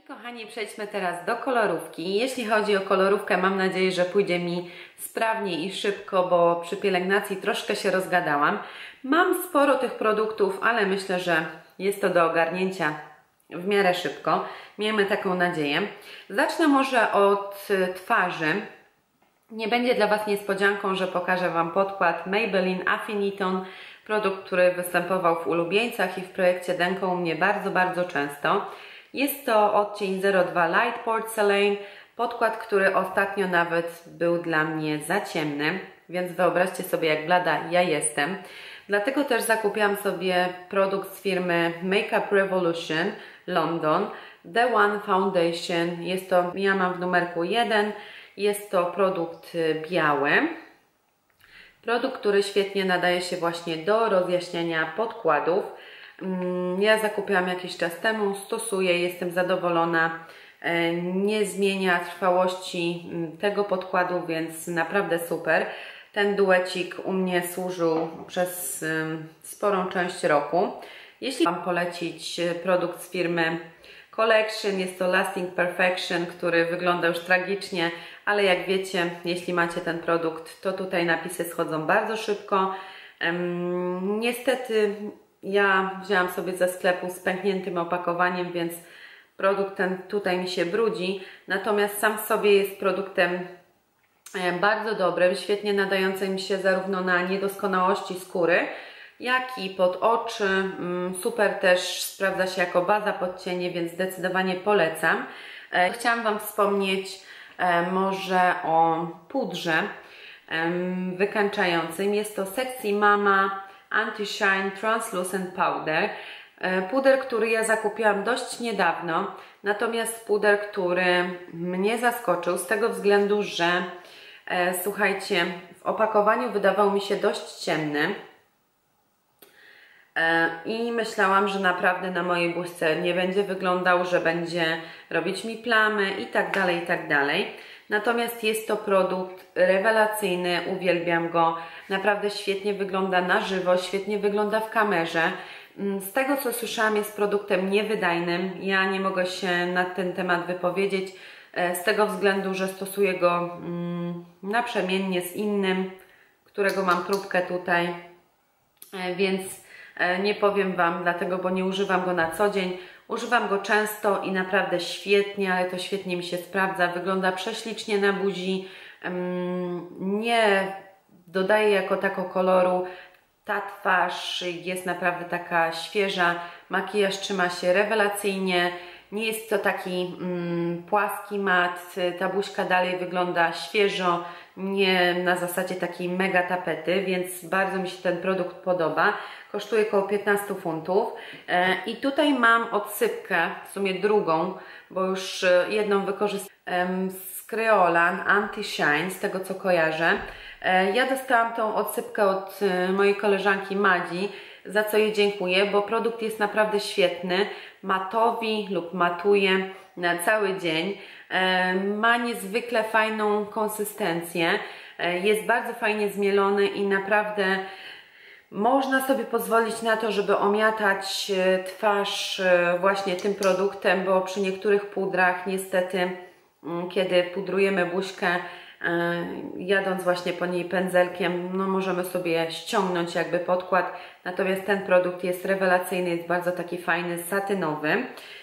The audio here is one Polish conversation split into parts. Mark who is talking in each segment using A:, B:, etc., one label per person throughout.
A: Kochani, przejdźmy teraz do kolorówki. Jeśli chodzi o kolorówkę, mam nadzieję, że pójdzie mi sprawnie i szybko, bo przy pielęgnacji troszkę się rozgadałam. Mam sporo tych produktów, ale myślę, że jest to do ogarnięcia w miarę szybko. Miejmy taką nadzieję. Zacznę może od twarzy. Nie będzie dla Was niespodzianką, że pokażę Wam podkład Maybelline Affiniton. Produkt, który występował w ulubieńcach i w projekcie Denko u mnie bardzo często. Jest to odcień 02 Light Porcelain, podkład, który ostatnio nawet był dla mnie za ciemny, więc wyobraźcie sobie, jak blada ja jestem. Dlatego też zakupiłam sobie produkt z firmy Makeup Revolution London, The One Foundation. Ja mam w numerku 1, jest to produkt biały. Produkt, który świetnie nadaje się właśnie do rozjaśniania podkładów. Ja zakupiłam jakiś czas temu, stosuję, jestem zadowolona. Nie zmienia trwałości tego podkładu, więc naprawdę super. Ten duecik u mnie służył przez sporą część roku. Jeśli mam polecić produkt z firmy Collection, jest to Lasting Perfection, który wygląda już tragicznie, ale jak wiecie, jeśli macie ten produkt, to tutaj napisy schodzą bardzo szybko. Niestety ja wzięłam sobie ze sklepu z pękniętym opakowaniem, więc produkt ten tutaj mi się brudzi. Natomiast sam w sobie jest produktem bardzo dobrym, świetnie nadającym się zarówno na niedoskonałości skóry, jak i pod oczy. Super też sprawdza się jako baza pod cienie, więc zdecydowanie polecam. Chciałam Wam wspomnieć może o pudrze wykańczającym. Jest to Sexy Mama Anti-Shine Translucent Powder. Puder, który ja zakupiłam dość niedawno, natomiast puder, który mnie zaskoczył z tego względu, że słuchajcie, w opakowaniu wydawał mi się dość ciemny i myślałam, że naprawdę na mojej buźce nie będzie wyglądał, że będzie robić mi plamy i tak dalej. Natomiast jest to produkt rewelacyjny, uwielbiam go, naprawdę świetnie wygląda na żywo, świetnie wygląda w kamerze. Z tego co słyszałam, jest produktem niewydajnym, ja nie mogę się na ten temat wypowiedzieć, z tego względu, że stosuję go naprzemiennie z innym, którego mam próbkę tutaj, więc nie powiem Wam dlatego, bo nie używam go na co dzień. Używam go często i naprawdę świetnie, ale to świetnie mi się sprawdza. Wygląda prześlicznie na buzi. Nie dodaje jako tako koloru. Ta twarz jest naprawdę taka świeża. Makijaż trzyma się rewelacyjnie. Nie jest to taki płaski mat. Ta buźka dalej wygląda świeżo. Nie na zasadzie takiej mega tapety, więc bardzo mi się ten produkt podoba. Kosztuje około 15 funtów. I tutaj mam odsypkę, w sumie drugą, bo już jedną wykorzystałam z Creolan Anti-Shine, z tego co kojarzę. Ja dostałam tą odsypkę od mojej koleżanki Madzi, za co jej dziękuję, bo produkt jest naprawdę świetny. Matowi lub matuje na cały dzień. Ma niezwykle fajną konsystencję. Jest bardzo fajnie zmielony i naprawdę można sobie pozwolić na to, żeby omiatać twarz właśnie tym produktem, bo przy niektórych pudrach niestety, kiedy pudrujemy buźkę, jadąc właśnie po niej pędzelkiem, no możemy sobie ściągnąć jakby podkład. Natomiast ten produkt jest rewelacyjny, jest bardzo taki fajny, satynowy.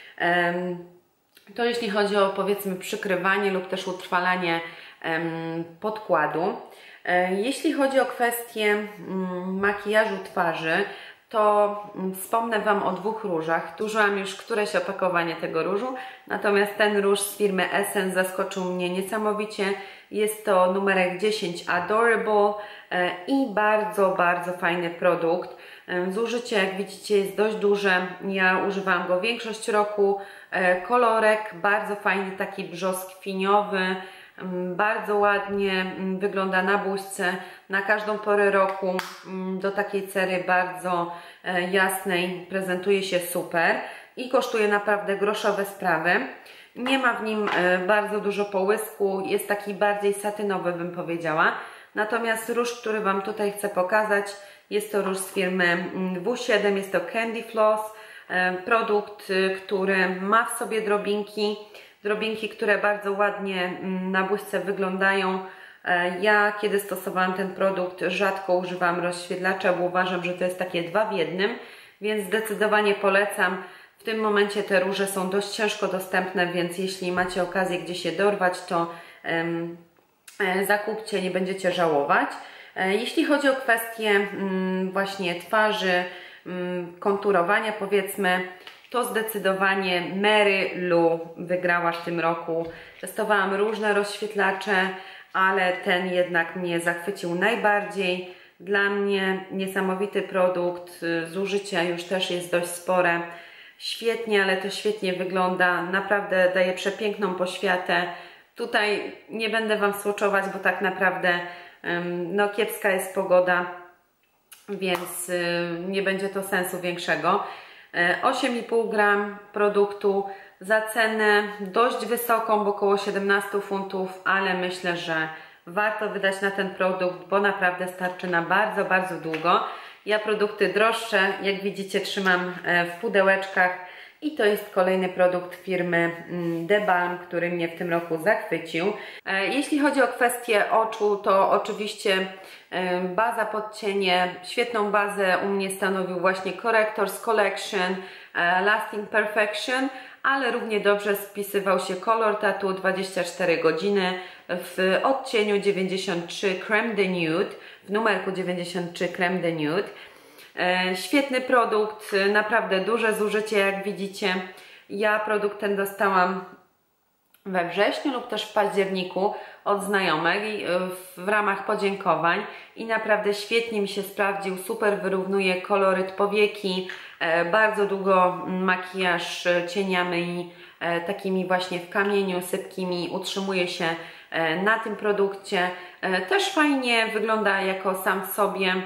A: To jeśli chodzi o, powiedzmy, przykrywanie lub też utrwalanie podkładu. Jeśli chodzi o kwestię makijażu twarzy, to wspomnę Wam o dwóch różach. Użyłam już któreś opakowanie tego różu, natomiast ten róż z firmy Essence zaskoczył mnie niesamowicie. Jest to numerek 10 Adorable i bardzo fajny produkt. Zużycie, jak widzicie, jest dość duże. Ja używałam go większość roku. Kolorek bardzo fajny, taki brzoskwiniowy. Bardzo ładnie wygląda na buźce, na każdą porę roku, do takiej cery bardzo jasnej, prezentuje się super i kosztuje naprawdę groszowe sprawy. Nie ma w nim bardzo dużo połysku, jest taki bardziej satynowy, bym powiedziała. Natomiast róż, który Wam tutaj chcę pokazać, jest to róż z firmy W7, jest to Candy Floss. Produkt, który ma w sobie drobinki, które bardzo ładnie na błyszce wyglądają. Ja, kiedy stosowałam ten produkt, rzadko używam rozświetlacza, bo uważam, że to jest takie 2 w 1, więc zdecydowanie polecam. W tym momencie te róże są dość ciężko dostępne, więc jeśli macie okazję gdzieś je dorwać, to zakupcie, nie będziecie żałować. Jeśli chodzi o kwestię właśnie twarzy, konturowania powiedzmy, to zdecydowanie Mary Lou wygrała w tym roku. Testowałam różne rozświetlacze, ale ten jednak mnie zachwycił najbardziej. Dla mnie niesamowity produkt, zużycie już też jest dość spore. Świetnie, ale to świetnie wygląda, naprawdę daje przepiękną poświatę. Tutaj nie będę Wam swatchować, bo tak naprawdę no, kiepska jest pogoda, więc nie będzie to sensu większego. 8,5 gram produktu za cenę dość wysoką, bo około 17 funtów, ale myślę, że warto wydać na ten produkt, bo naprawdę starczy na bardzo, bardzo długo. Ja produkty droższe, jak widzicie, trzymam w pudełeczkach i to jest kolejny produkt firmy The Balm, który mnie w tym roku zachwycił. Jeśli chodzi o kwestię oczu, to oczywiście baza pod cienie, świetną bazę u mnie stanowił właśnie Correctors Collection Lasting Perfection, ale równie dobrze spisywał się Color Tattoo 24 godziny w odcieniu 93 Creme de Nude, w numerku 93 Creme de Nude. Świetny produkt, naprawdę duże zużycie, jak widzicie. Ja produkt ten dostałam we wrześniu lub też w październiku od znajomej w ramach podziękowań i naprawdę świetnie mi się sprawdził, super wyrównuje koloryt powieki, bardzo długo makijaż cieniami takimi właśnie w kamieniu, sypkimi utrzymuje się na tym produkcie. Też fajnie wygląda jako sam w sobie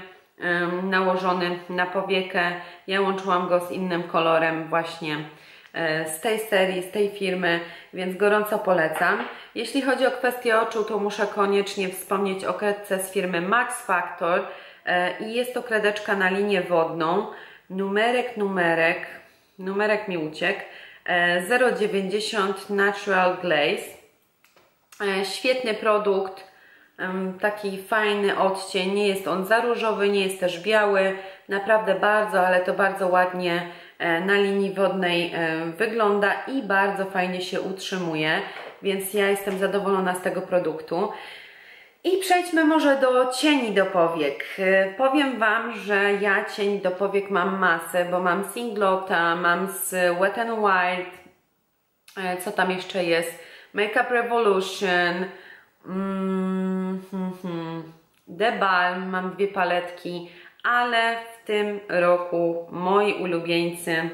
A: nałożony na powiekę. Ja łączyłam go z innym kolorem właśnie z tej serii, z tej firmy, więc gorąco polecam. Jeśli chodzi o kwestię oczu, to muszę koniecznie wspomnieć o kredce z firmy Max Factor i jest to kredeczka na linię wodną. Numerek mi uciekł. 0,90 Natural Glaze. Świetny produkt. Taki fajny odcień, nie jest on za różowy, nie jest też biały, naprawdę bardzo, ale to bardzo ładnie na linii wodnej wygląda i bardzo fajnie się utrzymuje, więc ja jestem zadowolona z tego produktu. I przejdźmy może do cieni do powiek. Powiem Wam, że ja cieni do powiek mam masę, bo mam Singlota, mam z Wet n Wild, co tam jeszcze jest, Makeup Revolution, The Balm, mam 2 paletki, ale w tym roku moi ulubieńcy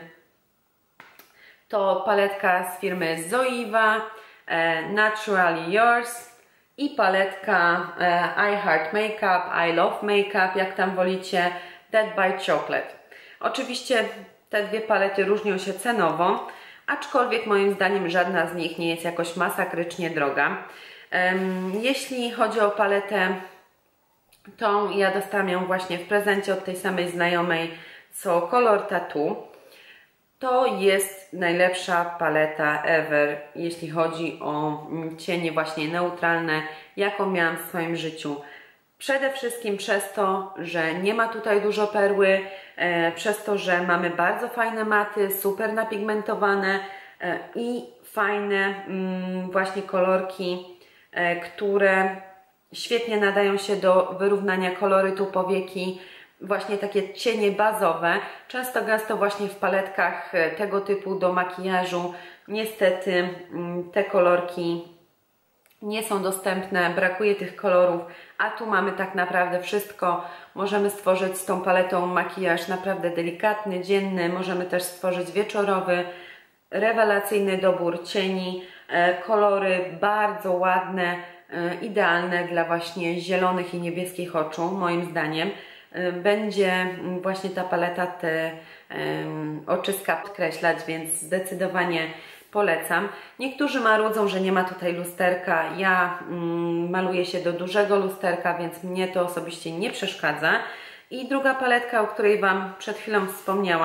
A: to paletka z firmy Zoeva, Naturally Yours i paletka I Heart Makeup, I Love Makeup, jak tam wolicie, Dead by Chocolate. Oczywiście te 2 palety różnią się cenowo, aczkolwiek moim zdaniem żadna z nich nie jest jakoś masakrycznie droga. Jeśli chodzi o paletę, tą ja dostałam ją właśnie w prezencie od tej samej znajomej co Color Tattoo. To jest najlepsza paleta ever, jeśli chodzi o cienie właśnie neutralne, jaką miałam w swoim życiu. Przede wszystkim przez to, że nie ma tutaj dużo perły, przez to, że mamy bardzo fajne maty, super napigmentowane i fajne właśnie kolorki, które świetnie nadają się do wyrównania kolorytu powieki, właśnie takie cienie bazowe, często gęsto właśnie w paletkach tego typu do makijażu. Niestety te kolorki nie są dostępne, brakuje tych kolorów, a tu mamy tak naprawdę wszystko. Możemy stworzyć z tą paletą makijaż naprawdę delikatny, dzienny, możemy też stworzyć wieczorowy, rewelacyjny dobór cieni, kolory bardzo ładne, idealne dla właśnie zielonych i niebieskich oczu, moim zdaniem. Będzie właśnie ta paleta te oczyska podkreślać, więc zdecydowanie polecam. Niektórzy marudzą, że nie ma tutaj lusterka. Ja maluję się do dużego lusterka, więc mnie to osobiście nie przeszkadza. I druga paletka, o której Wam przed chwilą wspomniałam,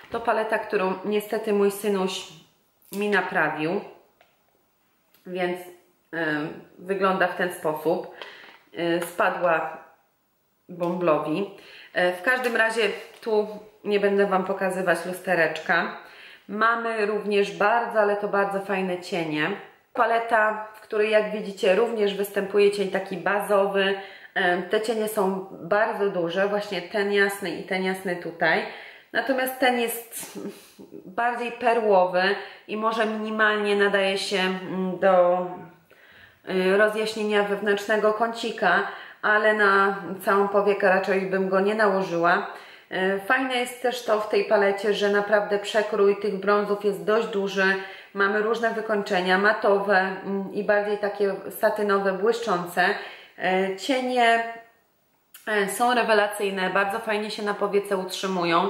A: To paleta, którą niestety mój synuś mi naprawił, więc wygląda w ten sposób. Spadła bąblowi. W każdym razie tu nie będę Wam pokazywać lustereczka. Mamy również bardzo, ale to bardzo fajne cienie. Paleta, w której jak widzicie również występuje cień taki bazowy. Te cienie są bardzo duże, właśnie ten jasny i ten jasny tutaj. Natomiast ten jest bardziej perłowy i może minimalnie nadaje się do rozjaśnienia wewnętrznego kącika, ale na całą powiekę raczej bym go nie nałożyła. Fajne jest też to w tej palecie, że naprawdę przekrój tych brązów jest dość duży. Mamy różne wykończenia, matowe i bardziej takie satynowe, błyszczące. Cienie są rewelacyjne, bardzo fajnie się na powiece utrzymują.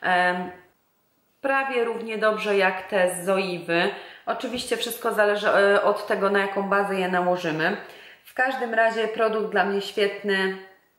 A: Prawie równie dobrze jak te z Zoiwy. Oczywiście wszystko zależy od tego, na jaką bazę je nałożymy. W każdym razie produkt dla mnie świetny.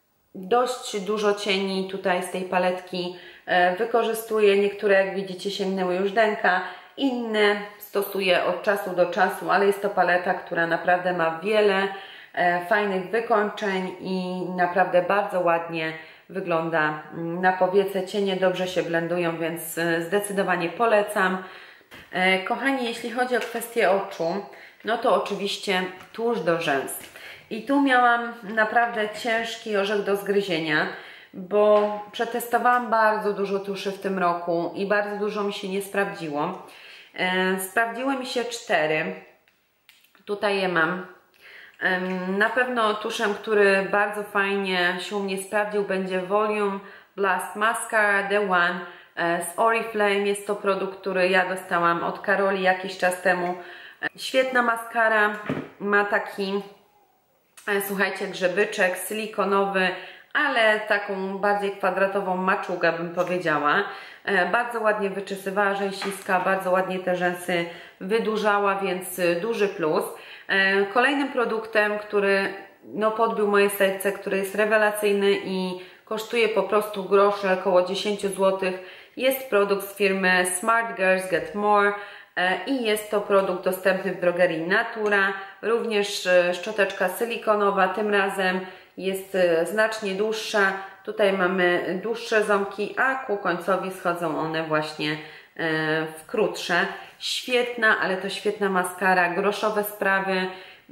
A: Dość dużo cieni tutaj z tej paletki wykorzystuję. Niektóre, jak widzicie, sięgnęły już denka. Inne stosuję od czasu do czasu, ale jest to paleta, która naprawdę ma wiele fajnych wykończeń i naprawdę bardzo ładnie wygląda na powiece. Cienie dobrze się blendują, więc zdecydowanie polecam. Kochani, jeśli chodzi o kwestię oczu, no to oczywiście tusz do rzęs. I tu miałam naprawdę ciężki orzech do zgryzienia, bo przetestowałam bardzo dużo tuszy w tym roku i bardzo dużo mi się nie sprawdziło. Sprawdziły mi się 4. Tutaj je mam. Na pewno tuszem, który bardzo fajnie się u mnie sprawdził, będzie Volume Blast Mascara The One z Oriflame. Jest to produkt, który ja dostałam od Karoli jakiś czas temu. Świetna maskara, ma taki, słuchajcie, grzebyczek silikonowy, ale taką bardziej kwadratową maczugę, bym powiedziała. Bardzo ładnie wyczesywała rzęsiska, bardzo ładnie te rzęsy wydłużała, więc duży plus. Kolejnym produktem, który podbił moje serce, który jest rewelacyjny i kosztuje po prostu grosze, około 10 zł, jest produkt z firmy Smart Girls Get More i jest to produkt dostępny w drogerii Natura. Również szczoteczka silikonowa, tym razem jest znacznie dłuższa. Tutaj mamy dłuższe ząbki, a ku końcowi schodzą one właśnie w krótsze. Świetna, ale to świetna maskara, groszowe sprawy.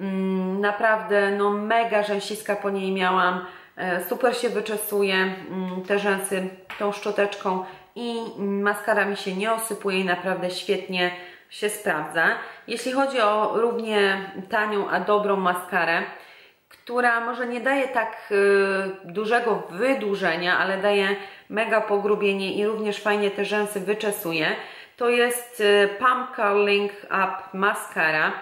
A: Naprawdę mega rzęsiska po niej miałam. Super się wyczesuje te rzęsy tą szczoteczką i maskara mi się nie osypuje i naprawdę świetnie się sprawdza. Jeśli chodzi o równie tanią, a dobrą maskarę, która może nie daje tak dużego wydłużenia, ale daje mega pogrubienie i również fajnie te rzęsy wyczesuje, to jest Pump Curling Up Mascara.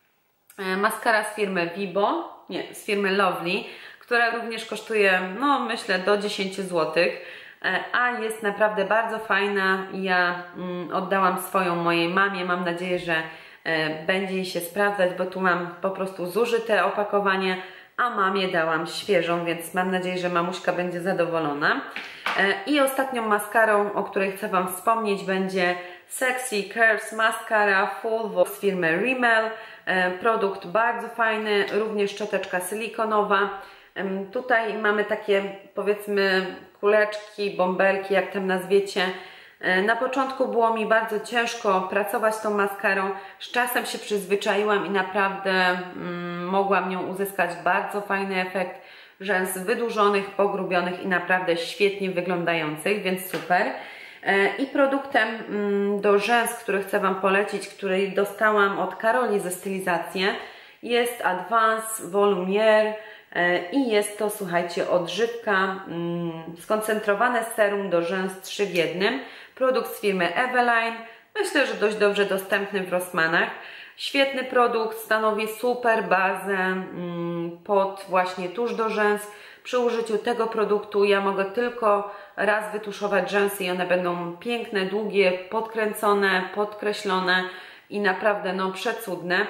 A: Maskara z firmy Vibo, nie, z firmy Lovely, która również kosztuje, myślę, do 10 zł, a jest naprawdę bardzo fajna. Ja oddałam swoją mojej mamie, mam nadzieję, że będzie jej się sprawdzać, bo tu mam po prostu zużyte opakowanie, a mamie dałam świeżą, więc mam nadzieję, że mamuśka będzie zadowolona. I ostatnią maskarą, o której chcę Wam wspomnieć, będzie Sexy Curves Mascara Full Volume z firmy Rimmel. Produkt bardzo fajny, również szczoteczka silikonowa. Tutaj mamy takie, powiedzmy, kuleczki, bąbelki, jak tam nazwiecie. Na początku było mi bardzo ciężko pracować z tą maskarą. Z czasem się przyzwyczaiłam i naprawdę mogłam nią uzyskać bardzo fajny efekt rzęs wydłużonych, pogrubionych i naprawdę świetnie wyglądających, więc super. I produktem do rzęs, który chcę Wam polecić, który dostałam od Karoli ze stylizację, jest Advanced Volumier i jest to, słuchajcie, odżywka, skoncentrowane serum do rzęs 3 w 1. Produkt z firmy Eveline. Myślę, że dość dobrze dostępny w Rossmannach. Świetny produkt, stanowi super bazę pod właśnie tusz do rzęs. Przy użyciu tego produktu ja mogę tylko raz wytuszować rzęsy i one będą piękne, długie, podkręcone, podkreślone i naprawdę przecudne.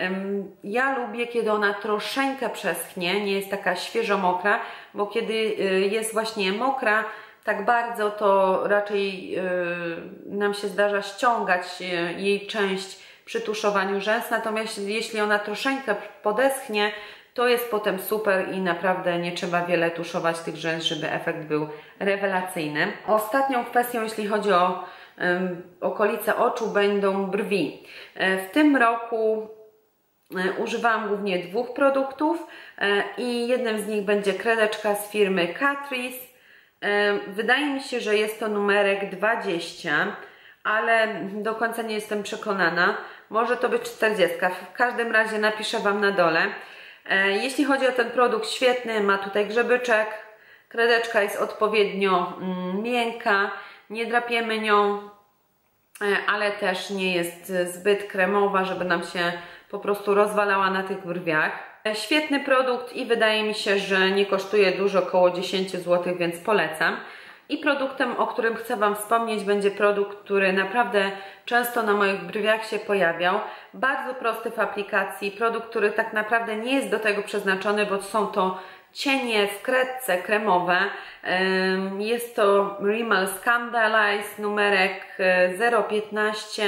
A: Ja lubię, kiedy ona troszeczkę przeschnie, nie jest taka świeżo mokra, bo kiedy jest właśnie mokra, tak bardzo, to raczej nam się zdarza ściągać jej część przy tuszowaniu rzęs, natomiast jeśli ona troszeczkę podeschnie, to jest potem super i naprawdę nie trzeba wiele tuszować tych rzęs, żeby efekt był rewelacyjny. Ostatnią kwestią, jeśli chodzi o okolice oczu, będą brwi. W tym roku używałam głównie 2 produktów i jednym z nich będzie kredeczka z firmy Catrice. Wydaje mi się, że jest to numerek 20, ale do końca nie jestem przekonana. Może to być 40. W każdym razie napiszę Wam na dole. Jeśli chodzi o ten produkt, świetny, ma tutaj grzebyczek. Kredeczka jest odpowiednio miękka, nie drapiemy nią, ale też nie jest zbyt kremowa, żeby nam się po prostu rozwalała na tych brwiach. Świetny produkt i wydaje mi się, że nie kosztuje dużo, około 10 zł, więc polecam. I produktem, o którym chcę Wam wspomnieć, będzie produkt, który naprawdę często na moich brwiach się pojawiał. Bardzo prosty w aplikacji, produkt, który tak naprawdę nie jest do tego przeznaczony, bo są to cienie w kredce kremowe. Jest to Rimmel Scandalize numerek 015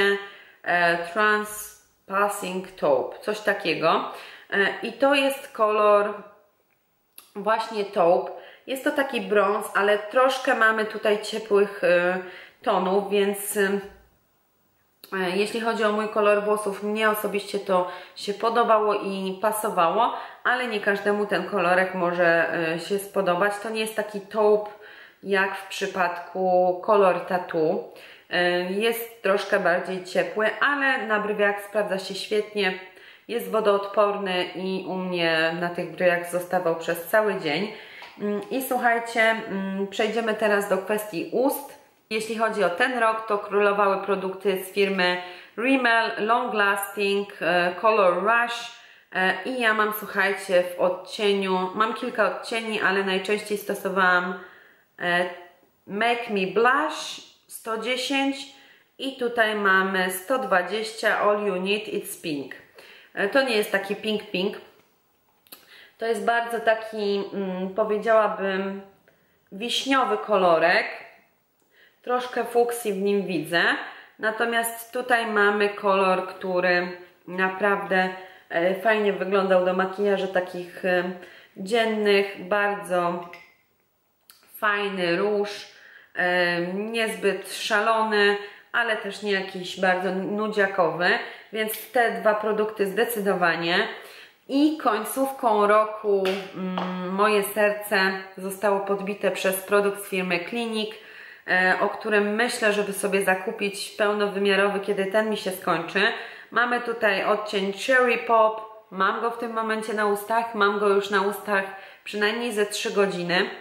A: Transpassing Taupe, coś takiego. I to jest kolor właśnie taupe. Jest to taki brąz, ale troszkę mamy tutaj ciepłych tonów, więc jeśli chodzi o mój kolor włosów, mnie osobiście to się podobało i pasowało, ale nie każdemu ten kolorek może się spodobać. To nie jest taki taupe jak w przypadku kolor tattoo. Jest troszkę bardziej ciepły, ale na brwiach sprawdza się świetnie. Jest wodoodporny i u mnie na tych brwiach zostawał przez cały dzień. I słuchajcie, przejdziemy teraz do kwestii ust. Jeśli chodzi o ten rok, to królowały produkty z firmy Rimmel Long Lasting Color Rush i ja mam, słuchajcie, w odcieniu, mam kilka odcieni, ale najczęściej stosowałam Make Me Blush 110 i tutaj mamy 120 All You Need It's Pink. To nie jest taki pink. To jest bardzo taki, powiedziałabym, wiśniowy kolorek. Troszkę fuksji w nim widzę. Natomiast tutaj mamy kolor, który naprawdę fajnie wyglądał do makijaży takich dziennych. Bardzo fajny róż. Niezbyt szalony, ale też nie jakiś bardzo nudziakowy. Więc te 2 produkty zdecydowanie. I końcówką roku moje serce zostało podbite przez produkt z firmy Clinique, o którym myślę, żeby sobie zakupić pełnowymiarowy, kiedy ten mi się skończy. Mamy tutaj odcień Cherry Pop, mam go w tym momencie na ustach, mam go już na ustach przynajmniej ze 3 godziny.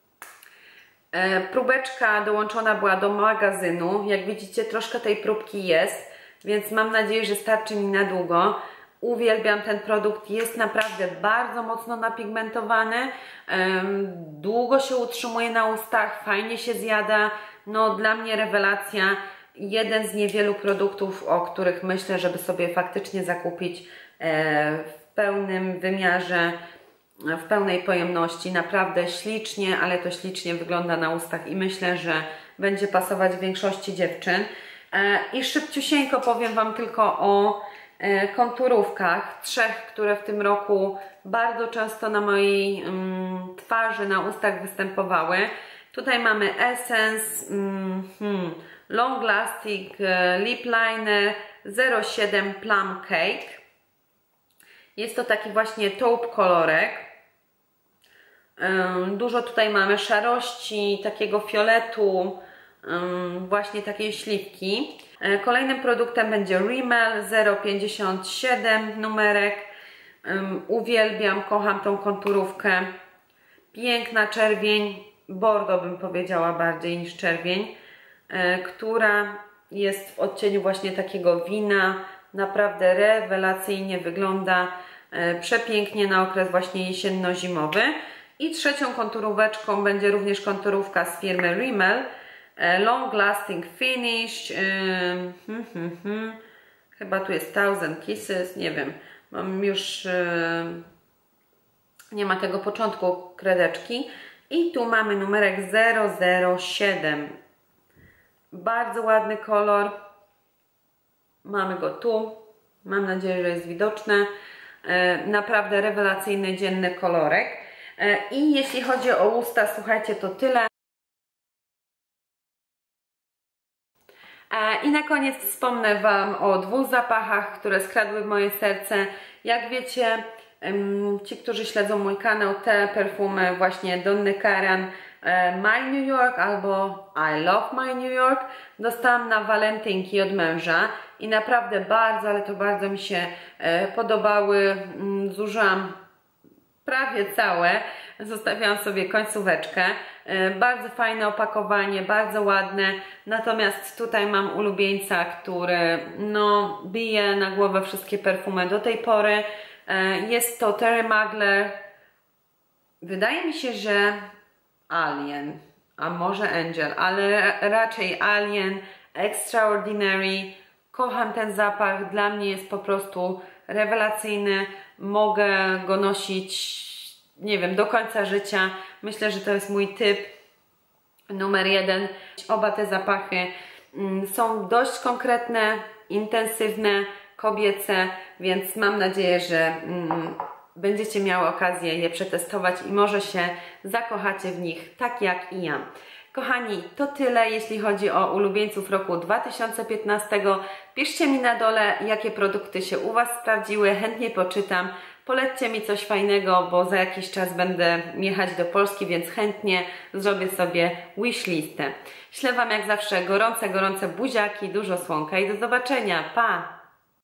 A: Próbeczka dołączona była do magazynu, jak widzicie troszkę tej próbki jest, więc mam nadzieję, że starczy mi na długo. Uwielbiam ten produkt, jest naprawdę bardzo mocno napigmentowany, długo się utrzymuje na ustach, fajnie się zjada, no dla mnie rewelacja, jeden z niewielu produktów, o których myślę, żeby sobie faktycznie zakupić w pełnym wymiarze, w pełnej pojemności, naprawdę ślicznie, ale to ślicznie wygląda na ustach i myślę, że będzie pasować większości dziewczyn. I szybciusieńko powiem Wam tylko o konturówkach, 3, które w tym roku bardzo często na mojej twarzy, na ustach występowały. Tutaj mamy Essence Long Lasting Lip Liner 07 Plum Cake. Jest to taki właśnie taupe kolorek. Dużo tutaj mamy szarości, takiego fioletu, właśnie takiej śliwki. Kolejnym produktem będzie Rimmel 057 numerek. Uwielbiam, kocham tą konturówkę. Piękna czerwień, bordo bym powiedziała bardziej niż czerwień, która jest w odcieniu właśnie takiego wina. Naprawdę rewelacyjnie wygląda, przepięknie na okres właśnie jesienno-zimowy. I trzecią konturóweczką będzie również konturówka z firmy Rimmel Long Lasting Finish. Chyba tu jest 1000 Kisses, nie wiem. Mam już nie ma tego początku kredeczki. I tu mamy numerek 007. Bardzo ładny kolor. Mamy go tu. Mam nadzieję, że jest widoczny. Naprawdę rewelacyjny, dzienny kolorek. I jeśli chodzi o usta, słuchajcie, to tyle. I na koniec wspomnę Wam o dwóch zapachach, które skradły moje serce. Jak wiecie, ci, którzy śledzą mój kanał, te perfumy właśnie Donna Karan My New York albo I Love My New York dostałam na walentynki od męża i naprawdę bardzo, ale to bardzo mi się podobały. Zużyłam prawie całe, zostawiałam sobie końcóweczkę. Bardzo fajne opakowanie, bardzo ładne, natomiast tutaj mam ulubieńca, który no bije na głowę wszystkie perfumy do tej pory. Jest to Terry Mugler. Wydaje mi się, że Alien, a może Angel, ale raczej Alien Extraordinary. Kocham ten zapach, dla mnie jest po prostu rewelacyjny. Mogę go nosić, nie wiem, do końca życia. Myślę, że to jest mój typ numer 1. Oba te zapachy są dość konkretne, intensywne, kobiece, więc mam nadzieję, że będziecie miały okazję je przetestować i może się zakochacie w nich tak jak i ja. Kochani, to tyle, jeśli chodzi o ulubieńców roku 2015. Piszcie mi na dole, jakie produkty się u Was sprawdziły, chętnie poczytam. Polećcie mi coś fajnego, bo za jakiś czas będę jechać do Polski, więc chętnie zrobię sobie wishlistę. Ślę Wam jak zawsze gorące, gorące buziaki, dużo słonka i do zobaczenia. Pa!